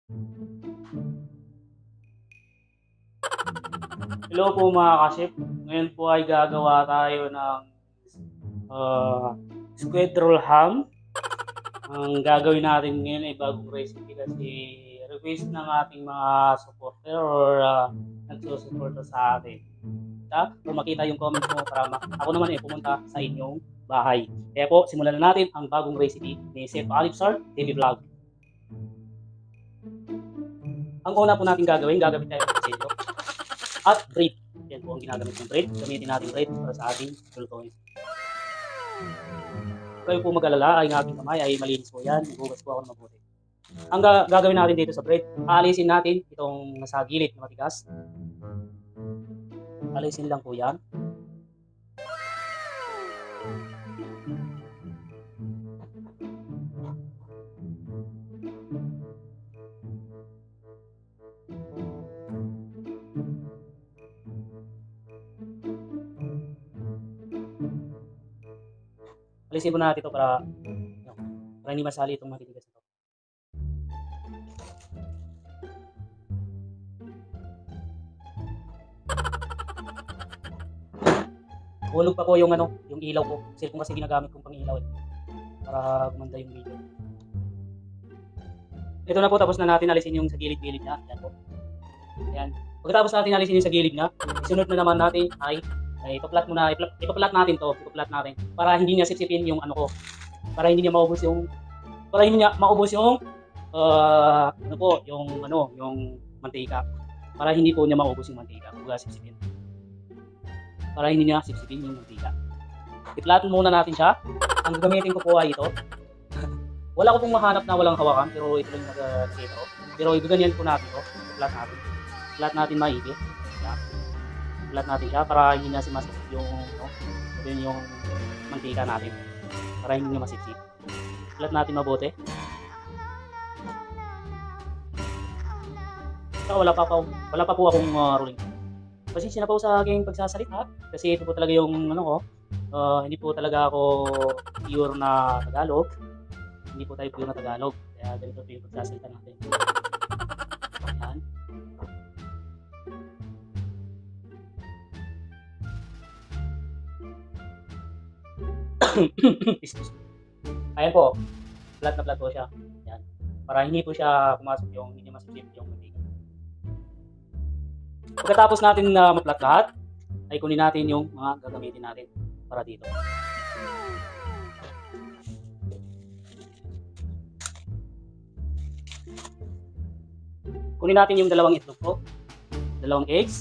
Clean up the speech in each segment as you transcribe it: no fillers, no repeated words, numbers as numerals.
Hello po mga ka-chef. Ngayon po ay gagawa tayo ng squid roll ham. Ang gagawin natin ngayon ay bagong recipe kasi request ng ating mga supporter or nagsusuporta sa atin. Kung makita yung comments mo para ako naman pumunta sa inyong bahay. Kaya po, simulan na natin ang bagong recipe ni Chef Alipsar TV Vlog. Ang una po natin gagamit tayo ng kutsilyo at bread. Yan po ang ginagamit ng bread. Gamitin natin bread para sa ating lutuin. Kayo po mag-alala, ay aking kamay ay malinis po yan. Nagugas po ako ng mabuti. Ang gagawin natin dito sa bread, aalisin natin itong nasa gilid na matigas. Alisin lang po yan. Alisin po natin ito para hindi masali itong matitigas ito. Hulog pa po yung yung ilaw ko. Cellphone kasi ginagamit kong pang-ilaw para gumanda yung video. Ito na po, tapos na natin alisin yung sa gilid-gilid na. Yan po. Ayan. Pagkatapos natin alisin yung sa gilid na, sunod na naman natin ay ipaplat natin to. Ipaplat natin para hindi niya sipsipin yung para hindi niya maubos yung yung mantika. Para hindi po niya maubos yung mantika. Sipsipin. Para hindi niya sipsipin yung mantika. Iplatin muna natin siya. Ang gagamitin ko po ay ito. Wala ko pong mahanap na walang hawakan, pero ito lang yung nag-nakita ko. Pero igaganyan po natin ito. Flat natin maigi. Flat natin siya para hindi niya simasip yung mantika natin. Para hindi niya masipsip. Flat natin mabuti. Saka wala pa po akong rolling. Pasensya na po sa aking pagsasalita kasi ito po talaga yung hindi po talaga ako pure na Tagalog. Hindi po tayo pure na Tagalog. Kaya ganito po yung pagsasalita natin. Ayan. Ayan po. Flat na flat po siya. Ayan. Para hindi po siya pumasok hindi masipsip yung mantika. Pagkatapos natin na ma-flat lahat, ay kunin natin yung mga gagamitin natin para dito. Kunin natin yung dalawang itlog ko, dalawang eggs,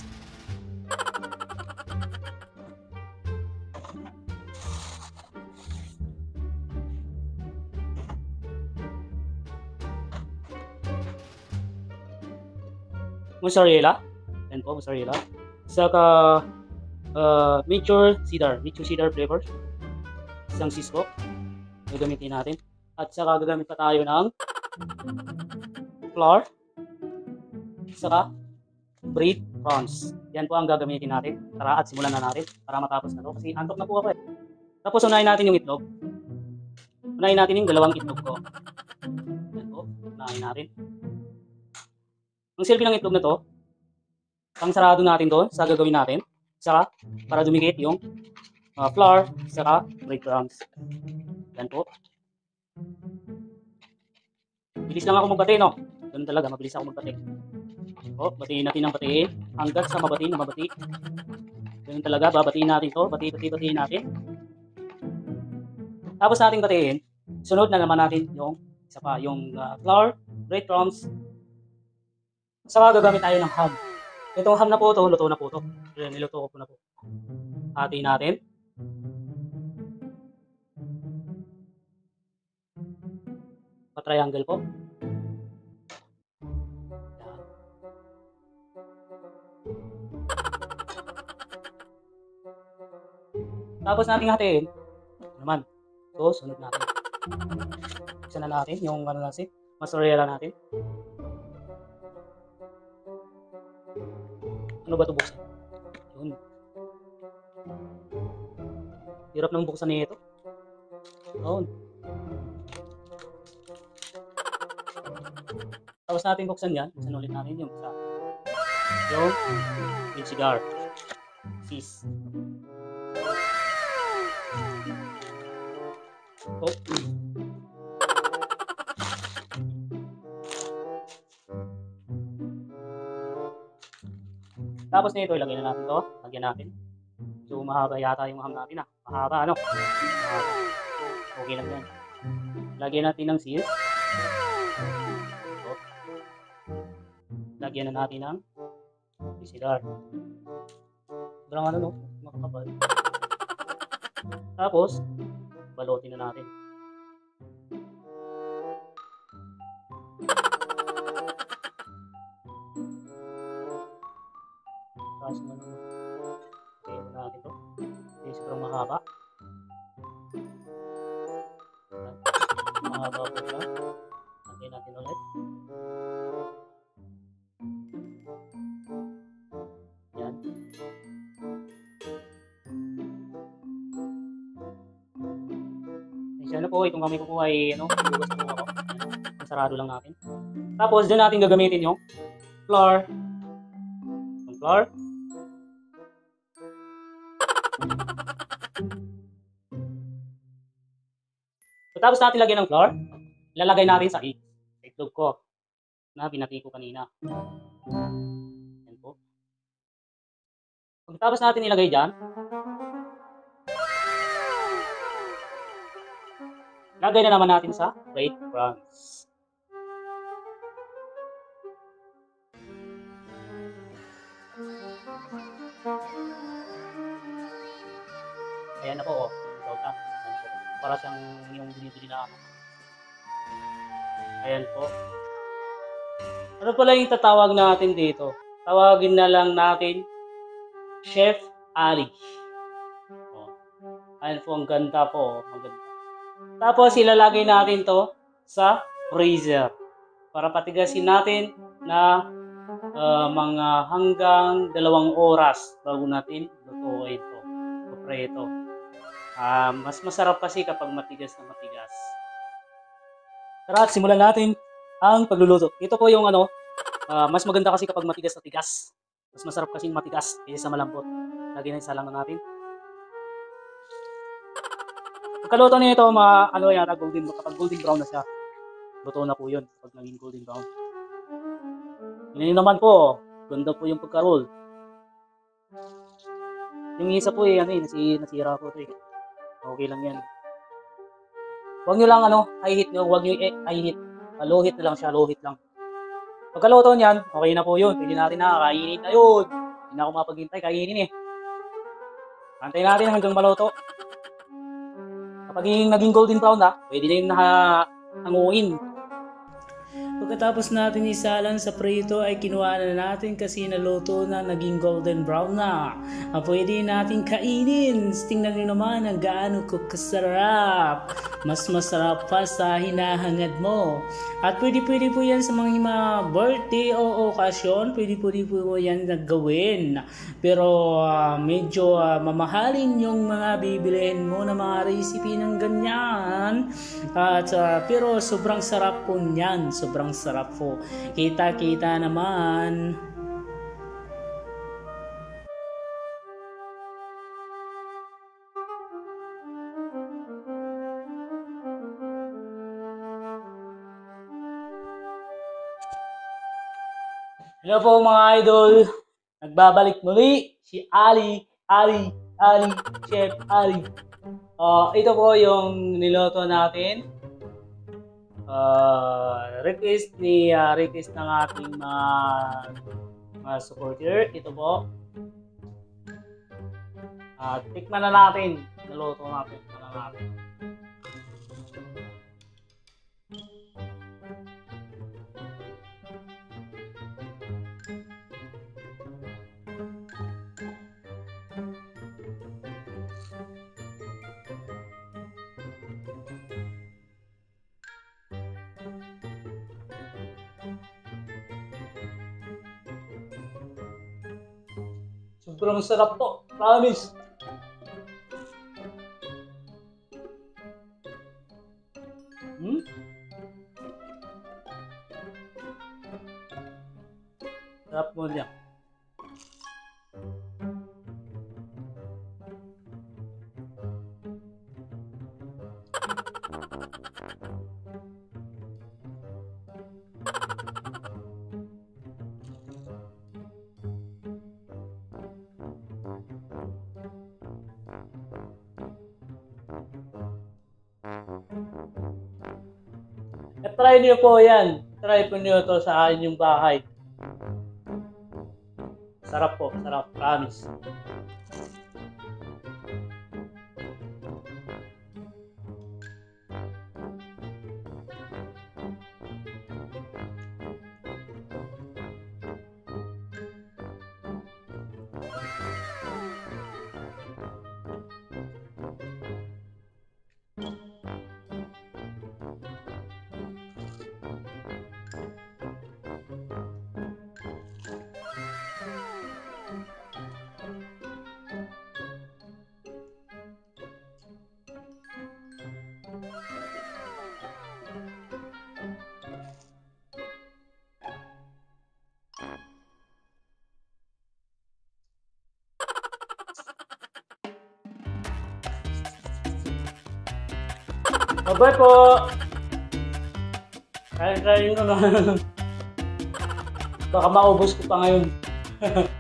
mozzarella, yan po, mozzarella, saka mature cedar flavor, isang sisco, gagamitin natin, at saka gagamit pa tayo ng flour, saka bread crumbs. Yan po ang gagamitin natin. Tara at simulan na natin para matapos na to kasi antok na po ako eh. Tapos unahin natin yung itlog. Unahin natin yung dalawang itlog ko. Yan po, unahin natin. Ang silbi ng itlog na to, pang sarado natin to sa gagawin natin. Saka para dumikit yung flour, saka bread crumbs. Yan po. Bilis lang ako magbati, no? Ganun talaga, mabilis ako magbati. O, batiin natin ng batiin hanggang sa mabati na mabati. Ganun talaga, babatiin natin to, batiin natin. Tapos nating batiin, sunod na naman natin yung isa pa, yung flour, breadcrumbs. Saka gagamit tayo ng ham. Itong ham na po to, luto na po to. Niluto ko po na po. Hatiin natin. Pa-triangle po. Tapos nating hatiin naman. So, sunod natin. Isa na natin yung mozzarella natin. Ano ba ito buksan? Yun. Hirap ng buksan nito. Yun. Tapos natin buksan yan. Buksan ulit natin yung isa. Yung cigar. Sis. Oh. Tapos nito, ilagay na natin to. Lagyan natin. So, mahaba yata yung ham natin ah. Mahaba, ano? Mahaba. Okay lang yan. Lagyan natin ng sis. So, lagyan na natin ng cigar. Sobrang ano, no? Makakapal. Tapos, balutin na natin. Tapos naman, okay na natin to. Okay, sobrang mahaba. Mahaba po siya. Lagyan natin ulit. Yan. Isa na po, itong kamay ko po ay ano, bugas na po ako. Ang sarado lang natin. Tapos, dyan natin gagamitin yung flour. Yung flour. So, tapos natin lagyan ng flour, ilalagay natin sa itlog ko na binati ko kanina. Yan po. Pagkatapos natin ilagay dyan, lagay na naman natin sa breadcrumbs. Ayan na po, oh. Para siyang yung binibili na ako. Ayan po. Ano pala yung tatawag natin dito? Tawagin na lang natin Chef Ali. Oh. Ayan po, ang ganda po. Maganda. Tapos ilalagay natin to sa freezer para patigasin natin na mga hanggang 2 oras bago natin lutuin ito. Preto. Mas masarap kasi kapag matigas na matigas. Tara, simulan natin ang pagluluto. Ito po yung ano, mas maganda kasi kapag matigas na tigas. Mas masarap kasi matigas kaysa sa malambot. Lagyan na isa lang na natin. Pagkaluto nito, ano yata, kapag golden brown na siya. Luto na po yun kapag naging golden brown. Yun naman po, ganda po yung pagka-roll. Yung isa po ano nasira po ito eh. Okay lang yan. Huwag nyo lang high heat nyo, huwag nyo high heat. Low heat na lang siya, low heat lang. Pagkaluto niyan, okay na po yun. Pwede natin na, kainin na yun. Hindi na ako mapaghintay, kainin eh. Antayin natin hanggang maluto. Kapag naging golden brown na, pwede na yung hanguin. Pagkatapos natin isalan sa prito ay kinuha na natin kasi naluto na, naging golden brown na. Pwede natin kainin. Tingnan nyo naman ang gaano ko kasarap. Mas masarap pa sa hinahangad mo. At pwede po yan sa mga birthday o okasyon. Pwede po yan nagawin. Pero medyo mamahalin yung mga bibilihin mo na mga recipe ng ganyan. At pero sobrang sarap po niyan. Sobrang sarap po. Kita-kita naman. Hello po mga idol. Nagbabalik muli si Chef Ali. Ito po yung niloto natin. Request ng ating mga supporter. Ito po. Tikman na natin. Niloto natin. Sobrang sarap to. Promise. Sarap mo niya. Try niyo po yan. Try po niyo to sa inyong bahay. Sarap po, sarap. Promise. Bye po! Kain-kain ko na. Baka maubos ko pa ngayon.